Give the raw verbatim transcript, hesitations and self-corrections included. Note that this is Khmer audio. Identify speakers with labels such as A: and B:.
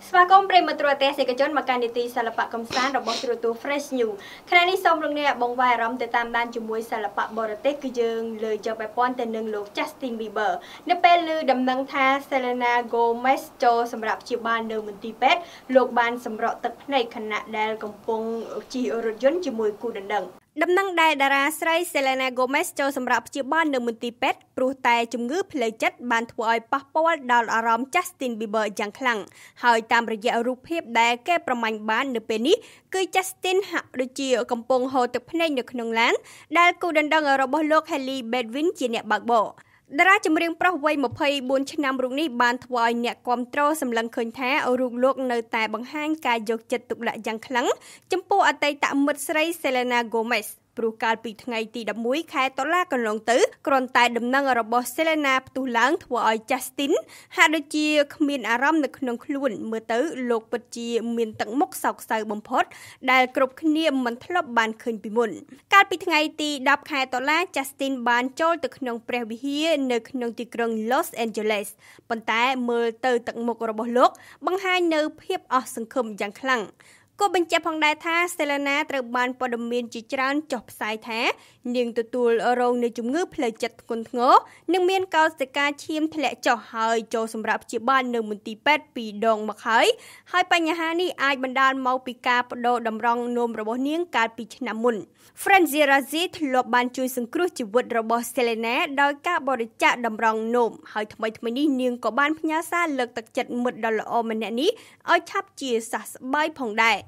A: ស្វាគមន៍ប្រិមត្តទូរទស្សនិកជនមកកាន់នីតិសិល្បៈកំសាន្តរបស់ទូរទស្សន៍ Fresh News ខណៈនេះសូមលោកអ្នកបងប្អូនអារម្មណ៍ទៅតាមដានជាមួយសិល្បៈបរទេសគឺយើងលើកយកបែបព័ន្ធទៅនឹងលោក Justin Bieber នៅពេលឮដំណឹងថា Selena Gomez ចូលសម្រាប់ព្យាបាលនៅមន្ទីរពេទ្យលោកបានសម្រក់ទឹកភ្នែកខណៈដែលកំពុងជិះរថយន្តជាមួយគូដណ្ដឹងដំណឹងដែលតារាស្រី Selena Gomez ចូលសម្រាប់ព្យាបាលនៅមន្ទីរពេទ្យព្រោះតែជំងឺផ្លូវចិត្តបានធ្វើឲ្យប៉ះពាល់ដល់អារម្មណ៍ Justin Bieber យ៉ាងខ្លាំងហើយតាមរយៈរូបភាពដែលគេប្រមាញ់បាននៅពេលនេះគឺ Justin ហាក់ដូចជាកំពុងហូរទឹកភ្នែកនៅក្នុងឡានដែលគូដណ្ដឹងរបស់លោក Hailey Baldwin ជាអ្នកបើកបរតារាចម្រៀងប្រុសវ័យម្ភៃបួនឆ្នាំរូបនេះបានធ្វើឲ្យអ្នកគាំទ្រសម្លឹងឃើញថារូបលោកនៅតែបង្ហាញការយកចិត្តទុកដាក់យ៉ាងខ្លាំងចំពោះអតីតមិត្តស្រី Selena Gomezព្រោះកាលពីថ្ងៃទីដប់មួយខែតុលាកន្លងទៅគ្រាន់តែដំណឹងរបស់ Selena ផ្ទុះឡើងធ្វើឲ្យ Justin ហាក់ដូចជាគ្មានអារម្មណ៍នៅក្នុងខ្លួនមើលទៅលោកពិតជាមានទឹកមុខសោកសៅបំផុតដែលគ្រប់គ្នាមិនធ្លាប់បានឃើញពីមុនកាលពីថ្ងៃទីដប់ខែតុលា Justin បានចូលទៅក្នុងព្រះវិហារនៅក្នុងទីក្រុង Los Angeles ប៉ុន្តែមើលទៅទឹកមុខរបស់លោកបង្ហាញនៅភាពអស់សង្ឃឹមយ៉ាងខ្លាំងក៏បញ្ជាក់ផងដែរថា Selena ត្រូវបានព័ត៌មានជាច្រើនចុះផ្សាយថានាងទទួលរងនូវជំងឺផ្លូវចិត្តធ្ងន់ធ្ងរនិងមានកោសិកាឈាមធ្លាក់ចុះហើយចូលសម្រាប់ព្យាបាលនៅមន្ទីរពេទ្យពីរដងមកហើយហើយបញ្ហានេះអាចបណ្ដាលមកពីការបដូរតម្រង់នោមរបស់នាងកាលពីឆ្នាំមុន Frenzy Razzy ធ្លាប់បានជួយសង្គ្រោះជីវិតរបស់ Selena ដោយការបរិច្ចាគតម្រង់នោមហើយថ្មីថ្មីនេះនាងក៏បានផ្ញើសារលើកទឹកចិត្តមិត្តដ៏ល្អម្នាក់នេះឲ្យឆាប់ជាសះស្បើយផងដែរ